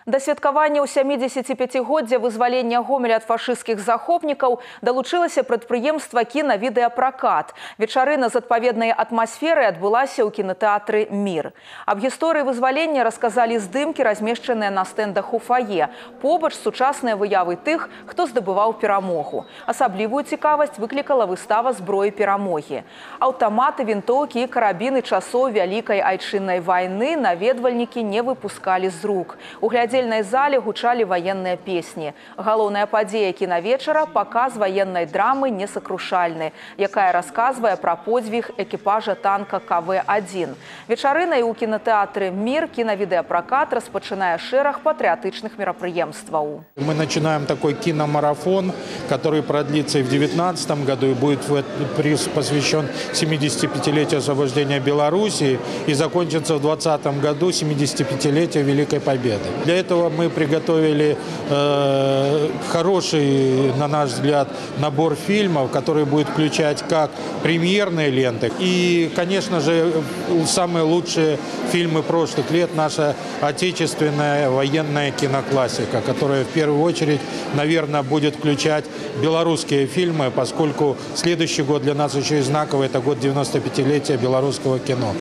Да святкавання ў 75годдзя вызвалення Гомеля ад фашысцкіх захопнікаў далучылася прадпрыемства кіна-відэапракат. Вечарына з адпаведнай атмасферай адбылася ў кінатэатры «Мір». Аб гісторыі вызвалення расказалі здымкі, размешчаныя на стэндах у фае. Побач сучасныя выявы тых, хто здабываў перамогу. Асаблівую цікавасць выклікала выстава зброі перамогі. Аўтаматы, вінтоўкі і карабіны часоў Вялікай айчыннай вайны наведвальнікі не выпускалі з рук. У глядзельнай зале гучалі ваенныя песні. Галоўная падзея кінавечара – паказ ваеннай драмы «Несакрушальны», якая расказвае пра подзвіг экіпажа танка КВ-1. Вечарынай у кінатэатры «Мір» кінавідэапракат распачынае шэраг патрыятычных мерапрыемстваў. Мы начинаем такой киномарафон, который продлится и в 2019 году, и будет посвящен 75-летию освобождения Белоруссии, и закончится в 2020 году 75-летию Великой Победы. Для этого мы приготовили хороший, на наш взгляд, набор фильмов, который будет включать как премьерные ленты и, конечно же, самые лучшие фильмы прошлых лет, наша отечественная военная киноклассика, которая в первую очередь, наверное, будет включать белорусские фильмы, поскольку следующий год для нас еще и знаковый, это год 95-летия белорусского кино.